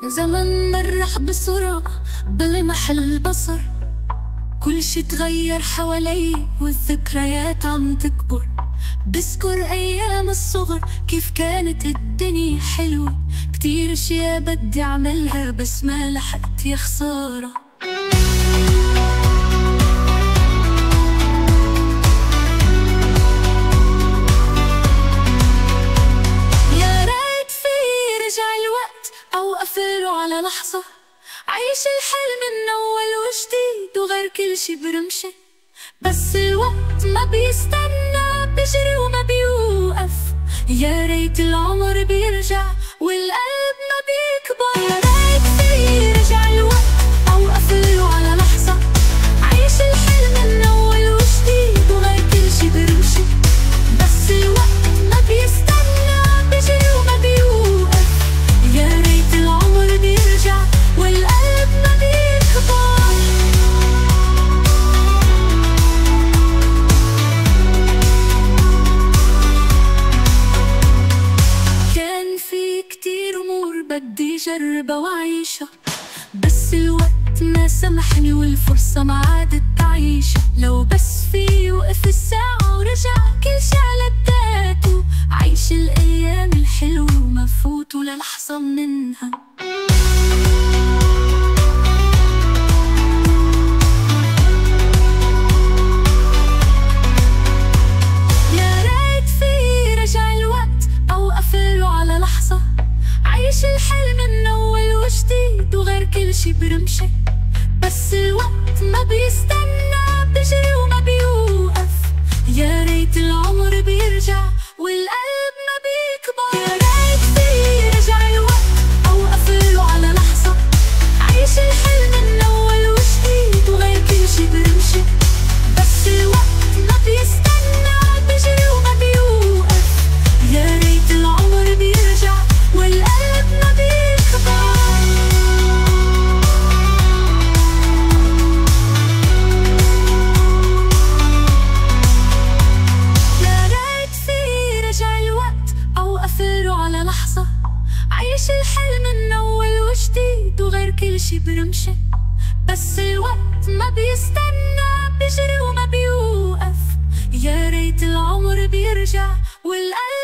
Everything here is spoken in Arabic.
زمن مرح بسرعة بلمح البصر، كل شي تغير حوالي والذكريات عم تكبر. بذكر أيام الصغر كيف كانت الدنيا حلوة، كتير أشياء بدي أعملها بس ما لحقت يا خسارة. يا ريت في رجع الوقت أو أقفله على لحظة، عيش الحلم من أول وجديد وغير كل شي برمشة. بس الوقت ما بيستنى، بيجري وما بيوقف. يا ريت العمر بيرجع والقلب ما بيكبر. يا ريت في رجع الوقت أو أقفله على لحظة، عيش الحلم من أول وجديد وغير كل شي برمشة. بس الوقت ما بيستنى، بيجري وما بيوقف. يا ريت العمر بيرجع والقلب ما بيكبر. كان في كتير أمور بدي جربها وعيشها، بس الوقت ما سمحني والفرصة ما عادت تعيشها. لو بس في وقف الساعة ورجع كل شي على بدايته، عيش الأيام الحلوة وما فوت ولا لحظة منها. عيش الحلم من أول وجديد وغير كل شي برمشة. بس الوقت ما بيستنى، بيجري وما بيوقف. يا ريت العمر بيرجع والقلب ما بيكبر. يا ريت في رجع الوقت أو أقفله على لحظة، عيش الحلم من أول وجديد وغير كل شي برمشة. بس الوقت ما بيستنى، بيجري وما بيوقف. يا ريت العمر بيرجع والقلب ما بيكبر. يا ريت في رجع الوقت أو أقفله على لحظة، عيش الحلم من أول وجديد وغير كل شي برمشة. بس الوقت ما بيستنى، بيجري وما بيوقف. يا ريت العمر بيرجع والقلب